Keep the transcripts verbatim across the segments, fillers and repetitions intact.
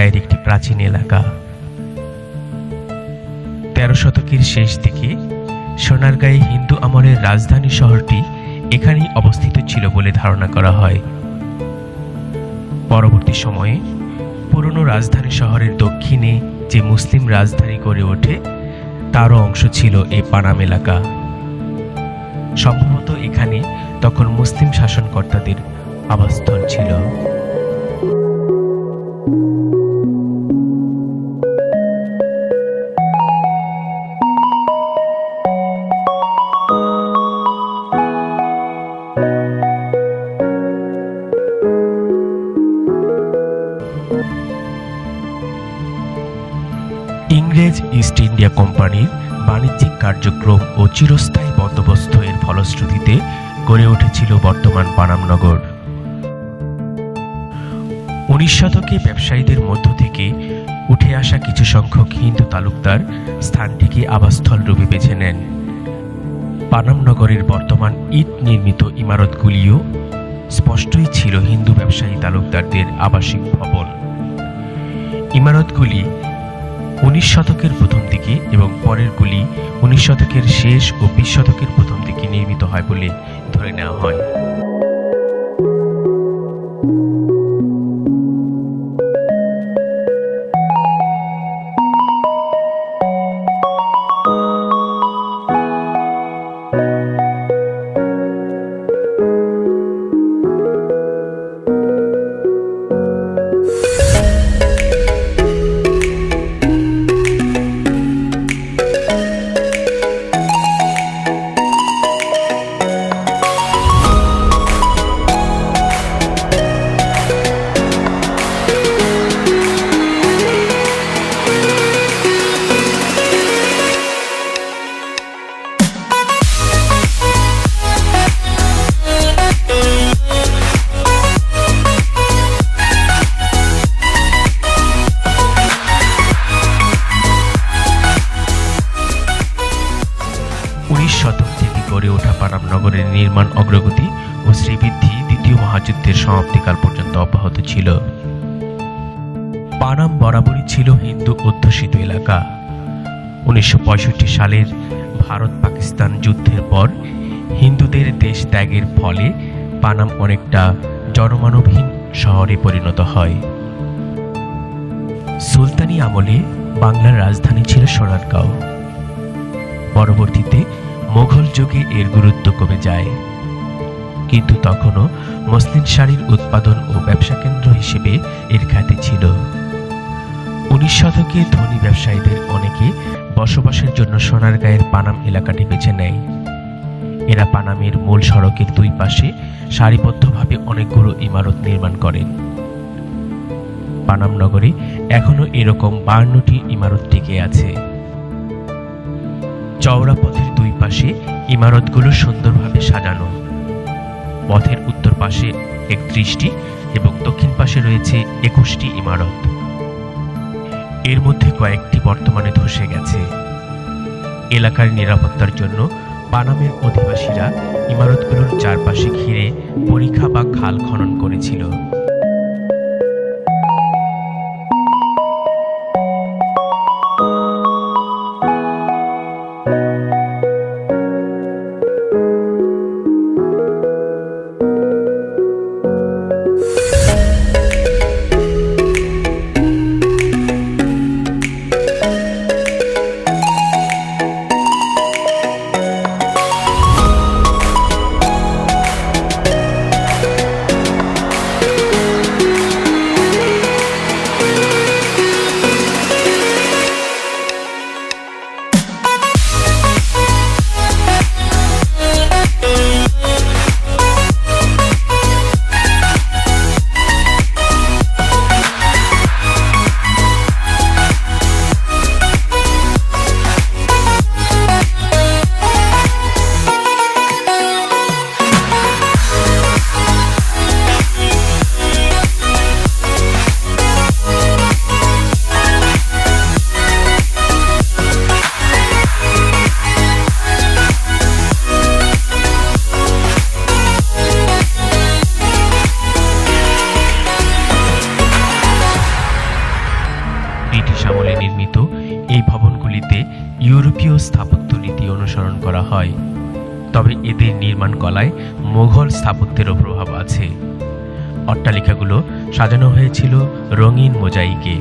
সোনারগাঁয়ের একটি প্রাচীন এলাকা। তেরো শতকের শেষ দিকে সোনারগাঁয়ে হিন্দু আমলের রাজধানী শহরটি এখানেই অবস্থিত ছিল বলে ধারণা করা হয়। পরবর্তী সময়ে পুরনো রাজধানী শহরের দক্ষিণে যে মুসলিম রাজধানী গড়ে ওঠে তারও অংশ ছিল এই পানাম এলাকা। সম্ভবত এখানে তখন মুসলিম শাসনকর্তাদের আবাসস্থল ছিল। ইংরেজ ইস্ট ইন্ডিয়া কোম্পানির বাণিজ্যিক কার্যক্রম ও চিরস্থায়ী বন্দোবস্ত এর ফলশ্রুতিতে গড়ে উঠেছিল বর্তমান পানাম নগর। উনিশ শতকে ব্যবসায়ীদের মধ্য থেকে উঠে আসা কিছু সংখ্যক হিন্দু তালুকদার স্থানটিকে আবাসস্থল রূপে বেছে নেন। পানাম নগরের বর্তমান ইট নির্মিত ইমারতগুলিও স্পষ্টই ছিল হিন্দু ব্যবসায়ী তালুকদারদের আবাসিক ভবন। ইমারতগুলি উনিশ শতকের প্রথম দিকে এবং পরেরগুলি উনিশ শতকের শেষ ও বিশ শতকের প্রথম দিকে নির্মিত হয় বলে ধরে নেওয়া হয়। উনিশ শতক থেকে গড়ে ওঠা পানাম নগরের নির্মাণ অগ্রগতি ও শ্রীবৃদ্ধি দ্বিতীয় মহাযুদ্ধের সমাপ্তিকাল পর্যন্ত অব্যাহত ছিল। পানাম বরাবরই ছিল হিন্দু অধ্যুষিত এলাকা। উনিশশো পঁয়ষট্টি সালের ভারত পাকিস্তান যুদ্ধের পর হিন্দুদের দেশ ত্যাগের ফলে পানাম অনেকটা জনমানবহীন শহরে পরিণত হয়। সুলতানি আমলে বাংলার রাজধানী ছিল সোনারগাঁও। পরবর্তীতে মোগল যুগে এর গুরুত্ব কমে যায়, কিন্তু তখনও মসলিন শাড়ির উৎপাদন ও ব্যবসা কেন্দ্র হিসেবে এর খ্যাতি ছিল। উনিশ শতকে ধনী ব্যবসায়ীদের অনেকে বসবাসের জন্য সোনারগাঁয়ের পানাম এলাকাটি বেছে নেয়। এরা পানামের মূল সড়কের দুই পাশে সারিবদ্ধভাবে অনেকগুলো ইমারত নির্মাণ করেন। পানাম নগরে এখনো এরকম বায়ান্নটি ইমারত টিকে আছে। চওড়া পথের দুই পাশে ইমারতগুলো সুন্দরভাবে সাজানো। পথের উত্তর পাশে একত্রিশটি এবং দক্ষিণ পাশে রয়েছে একুশটি ইমারত। এর মধ্যে কয়েকটি বর্তমানে ধসে গেছে। এলাকার নিরাপত্তার জন্য পানামের অধিবাসীরা ইমারতগুলোর চারপাশে ঘিরে পরিখা বা খাল খনন করেছিল। ব্রিটিশ আমলে নির্মিত এই ভবনগুলিতে ইউরোপীয় স্থাপত্য রীতি অনুসরণ করা হয়, তবে এদের নির্মাণ কলায় মোঘল স্থাপত্যেরও প্রভাব আছে। অট্টালিকাগুলো সাজানো হয়েছিল রঙিন মোজাইকে।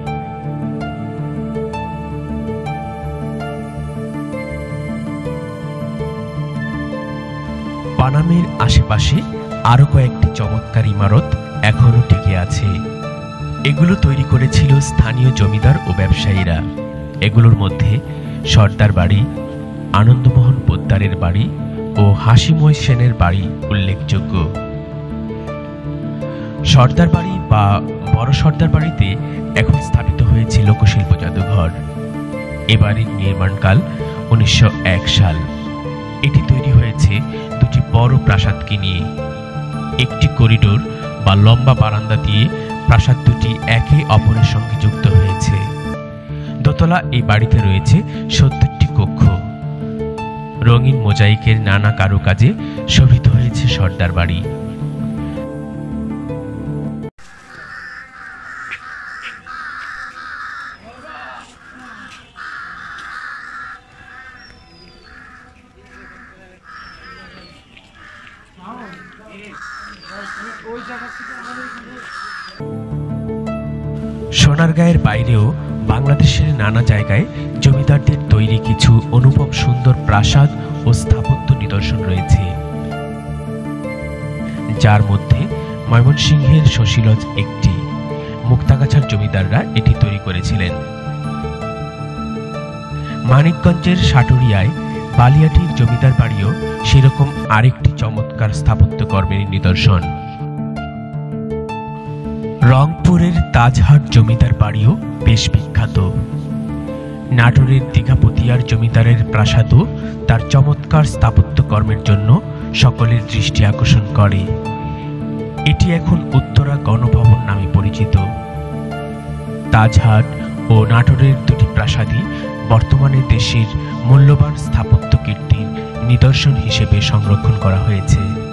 পানামের আশেপাশে আরো কয়েকটি চমৎকার ইমারত এখনো টিকে আছে। এগুলো তৈরি করেছিল স্থানীয় জমিদার ও ব্যবসায়ীরা। এগুলোর মধ্যে সর্দার বাড়ি, আনন্দমোহন পোদ্দারের বাড়ি ও হাসিময় সেনের বাড়ি উল্লেখযোগ্য। সর্দার বাড়ি বা বড় সর্দার বাড়িতে এখন স্থাপিত হয়েছে লোকশিল্প জাদুঘর। এ বাড়ির নির্মাণকাল উনিশশো এক সাল। এটি তৈরি হয়েছে দুটি বড় প্রাসাদকে নিয়ে। একটি করিডোর বা লম্বা বারান্দা দিয়ে প্রাসাদ দুটি একে অপরের সঙ্গে যুক্ত হয়েছে। দোতলা এই বাড়িতে রয়েছে সত্তরটি কক্ষ। রঙিন মোজাইকের নানা কারুকাজে শোভিত হয়েছে সর্দার বাড়ি। সোনারগাঁয়ের বাইরেও বাংলাদেশের নানা জায়গায় জমিদারদের তৈরি কিছু অনুপম সুন্দর প্রাসাদ ও স্থাপত্য নিদর্শন রয়েছে, যার মধ্যে ময়মনসিংহের শশীলজ একটি। মুক্তাগাছার জমিদাররা এটি তৈরি করেছিলেন। মানিকগঞ্জের সাটুরিয়ায় বালিয়াটির জমিদার বাড়িও সেরকম আরেকটি চমৎকার স্থাপত্য কর্মের নিদর্শন। রংপুরের তাজহাট জমিদার বাড়িও বেশ বিখ্যাত। নাটোরের দীঘাপতিয়ার জমিদারের প্রাসাদও তার চমৎকার স্থাপত্য কর্মের জন্য সকলের দৃষ্টি আকর্ষণ করে। এটি এখন উত্তরা গণভবন নামে পরিচিত। তাজহাট ও নাটোরের দুটি প্রাসাদই বর্তমানে দেশের মূল্যবান স্থাপত্য কীর্তির নিদর্শন হিসেবে সংরক্ষণ করা হয়েছে।